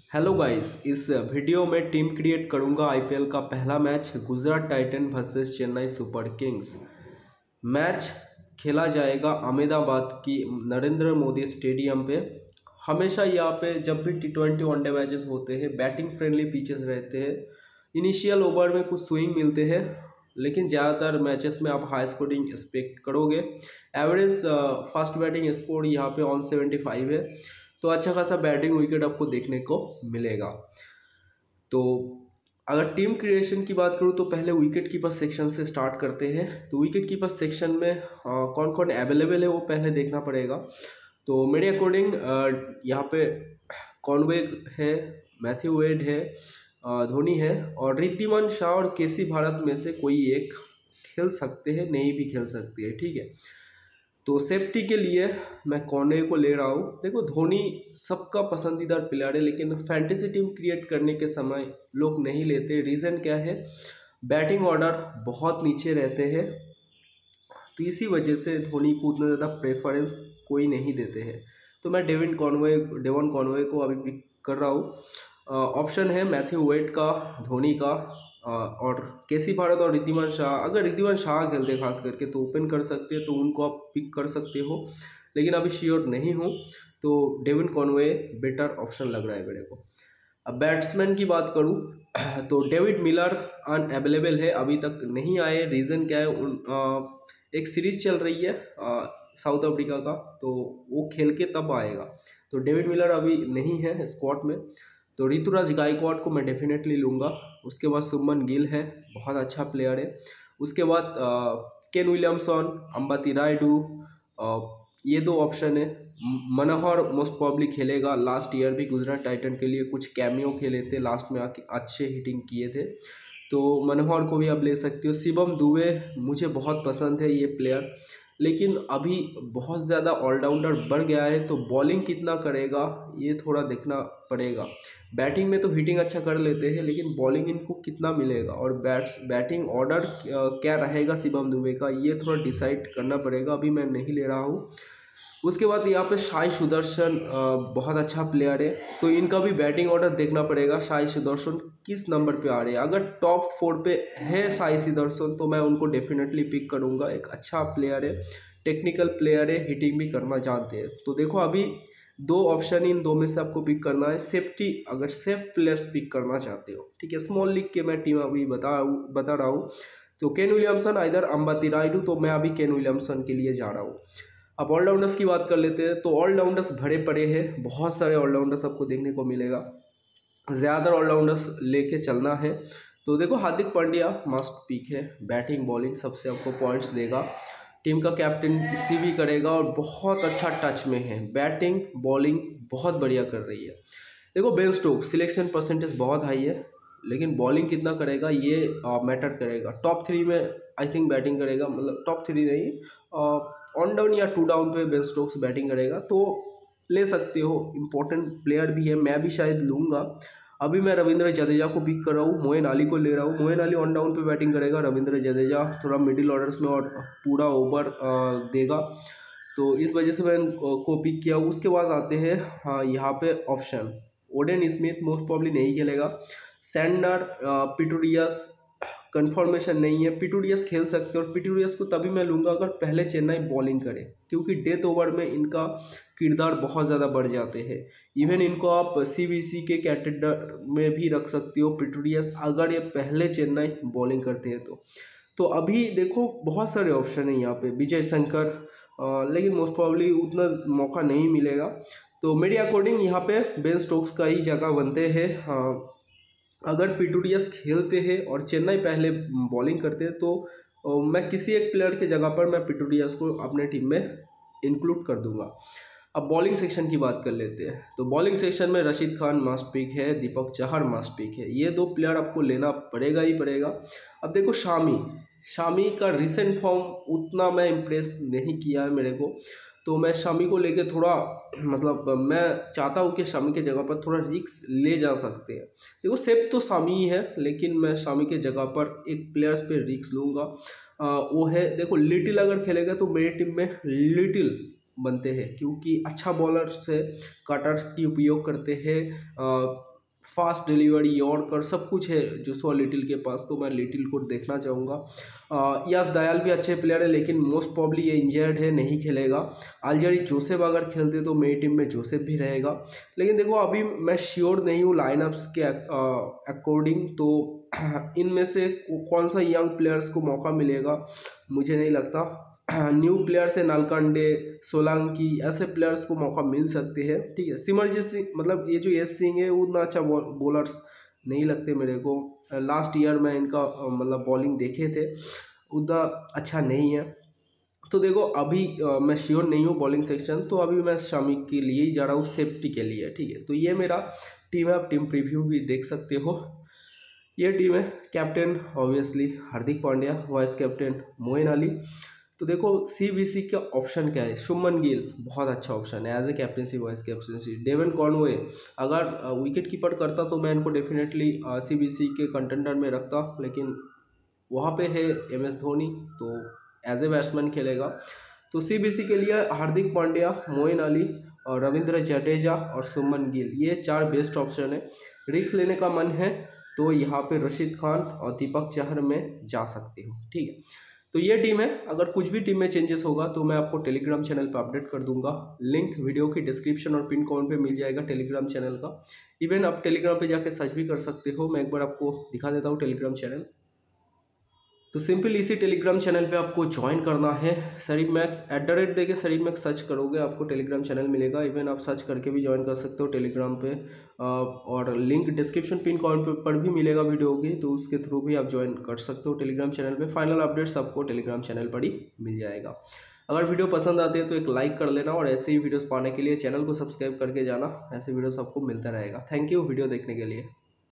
Hello guys, इस video में team create करूंगा आईपीएल का पहला match Gujarat Titan versus Chennai Super Kings. Match खेला जाएगा अहमदाबाद की नरेंद्र मोदी स्टेडियम पे। हमेशा यहाँ पे जब भी टी20 वनडे मैचेस होते हैं बैटिंग फ्रेंडली पिचेस रहते हैं। इनिशियल ओवर में कुछ स्विंग मिलते हैं, लेकिन ज़्यादातर मैचेस में आप हाई स्कोरिंग एक्सपेक्ट करोगे। एवरेज फास्ट बैटिंग स्कोर यहाँ पे 175 है, तो अच्छा खासा बैटिंग विकेट आपको देखने को मिलेगा। तो अगर टीम क्रिएशन की बात करूँ तो पहले विकेट कीपर सेक्शन से स्टार्ट करते हैं। तो विकेट कीपर सेक्शन में कौन कौन अवेलेबल है वो पहले देखना पड़ेगा। तो मेरे अकॉर्डिंग यहाँ पे कॉनवे है, मैथ्यू वेड है, धोनी है और रिद्धिमान शाह और केसी भारत में से कोई एक खेल सकते हैं, नहीं भी खेल सकते हैं, ठीक है। तो सेफ्टी के लिए मैं कॉर्ने को ले रहा हूँ। देखो, धोनी सबका पसंदीदा प्लेयर है, लेकिन फैंटेसी टीम क्रिएट करने के समय लोग नहीं लेते। रीज़न क्या है? बैटिंग ऑर्डर बहुत नीचे रहते हैं, तो इसी वजह से धोनी को उतना ज़्यादा प्रेफरेंस कोई नहीं देते हैं। तो मैं डेवन कॉनवे को अभी पिक कर रहा हूँ। ऑप्शन है मैथ्यू वेड का, धोनी का और केसी भारत और रिद्धिमान शाह। अगर रिद्धिमान शाह खेलते खास करके तो ओपन कर सकते हैं, तो उनको आप पिक कर सकते हो, लेकिन अभी श्योर नहीं हूँ। तो डेवन कॉनवे बेटर ऑप्शन लग रहा है मेरे को। अब बैट्समैन की बात करूँ तो डेविड मिलर अनअवेलेबल है, अभी तक नहीं आए। रीज़न क्या है? एक सीरीज चल रही है साउथ अफ्रीका का, तो वो खेल के तब आएगा। तो डेविड मिलर अभी नहीं है स्क्वाड में। तो ऋतुराज गायकवाड़ को मैं डेफिनेटली लूँगा। उसके बाद शुभमन गिल है, बहुत अच्छा प्लेयर है। उसके बाद केन विलियमसन, अंबती रायडू, ये दो ऑप्शन है। मनोहर मोस्ट प्रॉब्ली खेलेगा। लास्ट ईयर भी गुजरात टाइटन के लिए कुछ कैमियो खेले थे, लास्ट में आके अच्छे हिटिंग किए थे, तो मनोहर को भी आप ले सकते हो। शिवम दुबे मुझे बहुत पसंद है ये प्लेयर, लेकिन अभी बहुत ज़्यादा ऑलराउंडर बढ़ गया है, तो बॉलिंग कितना करेगा ये थोड़ा देखना पड़ेगा। बैटिंग में तो हिटिंग अच्छा कर लेते हैं, लेकिन बॉलिंग इनको कितना मिलेगा और बैटिंग ऑर्डर क्या रहेगा शिवम दुबे का, ये थोड़ा डिसाइड करना पड़ेगा। अभी मैं नहीं ले रहा हूँ। उसके बाद यहाँ पे साई सुदर्शन बहुत अच्छा प्लेयर है, तो इनका भी बैटिंग ऑर्डर देखना पड़ेगा। साई सुदर्शन किस नंबर पे आ रहे हैं? अगर टॉप 4 पे है साई सुदर्शन तो मैं उनको डेफिनेटली पिक करूँगा। एक अच्छा प्लेयर है, टेक्निकल प्लेयर है, हिटिंग भी करना जानते हैं। तो देखो, अभी दो ऑप्शन, इन दो में से आपको पिक करना है। सेफ्टी, अगर सेफ प्लेयर्स पिक करना चाहते हो, ठीक है। स्मॉल लीग के मैं टीम अभी बता रहा हूँ। तो केन विलियमसन इधर अंबती रायडू, तो मैं अभी केन विलियमसन के लिए जा रहा हूँ। अब ऑलराउंडर्स की बात कर लेते हैं। तो ऑलराउंडर्स भरे पड़े हैं, बहुत सारे ऑलराउंडर्स आपको देखने को मिलेगा। ज़्यादातर ऑलराउंडर्स लेके चलना है। तो देखो, हार्दिक पांड्या मस्ट पिक है। बैटिंग बॉलिंग सबसे आपको पॉइंट्स देगा, टीम का कैप्टनसी भी करेगा और बहुत अच्छा टच में है। बैटिंग बॉलिंग बहुत बढ़िया कर रही है। देखो, बेन स्टोक्स सिलेक्शन परसेंटेज बहुत हाई है, लेकिन बॉलिंग कितना करेगा ये मैटर करेगा। टॉप 3 में आई थिंक बैटिंग करेगा, मतलब टॉप 3 नहीं, ऑन डाउन या 2 डाउन पे बेन स्टोक्स बैटिंग करेगा, तो ले सकते हो। इम्पोर्टेंट प्लेयर भी है, मैं भी शायद लूँगा। अभी मैं रविंद्र जडेजा को पिक कर रहा हूँ, मोइन अली को ले रहा हूँ। मोइन अली ऑन डाउन पे बैटिंग करेगा, रविंद्र जडेजा थोड़ा मिडिल ऑर्डर्स में और पूरा ओवर देगा, तो इस वजह से मैं को पिक किया। उसके बाद आते हैं यहाँ पे option, Odean Smith most probably नहीं खेलेगा। सैंडर पिटूरियस कंफर्मेशन नहीं है। पिटूरियस खेल सकते हैं, और पिटूरियस को तभी मैं लूँगा अगर पहले चेन्नई बॉलिंग करे, क्योंकि डेथ ओवर में इनका किरदार बहुत ज़्यादा बढ़ जाते हैं। इवन इनको आप सीबीसी के कैटेगरी में भी रख सकते हो पिटूरियस, अगर ये पहले चेन्नई बॉलिंग करते हैं तो अभी देखो बहुत सारे ऑप्शन है यहाँ पे। विजय शंकर, लेकिन मोस्ट प्रॉब्ली उतना मौका नहीं मिलेगा। तो मेरे अकॉर्डिंग यहाँ पे बेन स्टोक्स का ही जगह बनते हैं। अगर पिटूरियस खेलते हैं और चेन्नई पहले बॉलिंग करते हैं, तो मैं किसी एक प्लेयर के जगह पर मैं पिटूरियस को अपने टीम में इंक्लूड कर दूंगा। अब बॉलिंग सेक्शन की बात कर लेते हैं। तो बॉलिंग सेक्शन में रशीद खान मस्ट पिक है, दीपक चहर मस्ट पिक है। ये दो प्लेयर आपको लेना पड़ेगा ही पड़ेगा। अब देखो, शामी का रिसेंट फॉर्म उतना मैं इम्प्रेस नहीं किया है मेरे को, तो मैं शामी को लेके थोड़ा, मतलब मैं चाहता हूँ कि शामी के जगह पर थोड़ा रिस्क ले जा सकते हैं। देखो, सेफ तो शामी ही है, लेकिन मैं शामी के जगह पर एक प्लेयर्स पे रिस्क लूँगा। वो है, देखो, लिटिल अगर खेलेगा तो मेरी टीम में लिटिल बनते हैं, क्योंकि अच्छा बॉलर से कटर्स की उपयोग करते हैं, फास्ट डिलीवरी, यॉर्कर, सब कुछ है जोशुआ लिटिल के पास, तो मैं लिटिल को देखना चाहूँगा। यश दयाल भी अच्छे प्लेयर है, लेकिन मोस्ट प्रॉब्ली ये इंजर्ड है, नहीं खेलेगा। अल्जेरी जोसेफ अगर खेलते तो मेरी टीम में जोसेफ भी रहेगा, लेकिन देखो अभी मैं श्योर नहीं हूँ लाइनअप्स के अकॉर्डिंग, तो इनमें से कौन सा यंग प्लेयर्स को मौका मिलेगा मुझे नहीं लगता। न्यू प्लेयर्स है, नालकंडे, सोलंकी, ऐसे प्लेयर्स को मौका मिल सकते हैं, ठीक है। सिमरजीत सिंह, मतलब ये जो यश सिंह है वो उतना अच्छा बॉलर्स नहीं लगते मेरे को। लास्ट ईयर में इनका मतलब बॉलिंग देखे थे, उतना अच्छा नहीं है। तो देखो अभी मैं श्योर नहीं हूँ बॉलिंग सेक्शन, तो अभी मैं शमी के लिए ही जा रहा हूँ, सेफ्टी के लिए, ठीक है। तो ये मेरा टीम है, आप टीम प्रीव्यू भी देख सकते हो। ये टीम है, captain obviously Hardik Pandya, vice captain Moeen Ali. तो देखो सीबीसी का ऑप्शन क्या है, शुभमन गिल बहुत अच्छा ऑप्शन है as a captaincy, vice captaincy. Devon Conway अगर विकेट कीपर करता तो मैं इनको डेफिनेटली सीबीसी के कंटेंडर में रखता, लेकिन वहाँ पे है MS धोनी, तो एज ए बैट्समैन खेलेगा। तो सीबीसी के लिए हार्दिक पांड्या, मोइन अली और रविंद्र जडेजा और शुभमन गिल, ये 4 बेस्ट ऑप्शन है। रिस्क लेने का मन है तो यहाँ पे रशीद खान और दीपक चहर में जा सकते हो, ठीक है। तो ये टीम है, अगर कुछ भी टीम में चेंजेस होगा तो मैं आपको टेलीग्राम चैनल पे अपडेट कर दूंगा। लिंक वीडियो की डिस्क्रिप्शन और पिन कमेंट पे मिल जाएगा टेलीग्राम चैनल का। इवन आप टेलीग्राम पे जाके सर्च भी कर सकते हो, मैं एक बार आपको दिखा देता हूँ टेलीग्राम चैनल। तो सिंपल इसी टेलीग्राम चैनल पे आपको ज्वाइन करना है, Sarib Max @ Sarib Max search करोगे आपको टेलीग्राम चैनल मिलेगा। इवन आप सर्च करके भी ज्वाइन कर सकते हो टेलीग्राम पे, और लिंक डिस्क्रिप्शन पिन कमेंट पर भी मिलेगा वीडियो की, तो उसके थ्रू भी आप ज्वाइन कर सकते हो टेलीग्राम चैनल पे। फाइनल अपडेट्स आपको टेलीग्राम चैनल पर ही मिल जाएगा। अगर वीडियो पसंद आती है तो एक लाइक कर लेना, और ऐसे ही वीडियोस पाने के लिए चैनल को सब्सक्राइब करके जाना, ऐसे वीडियोस आपको मिलता रहेगा। थैंक यू वीडियो देखने के लिए।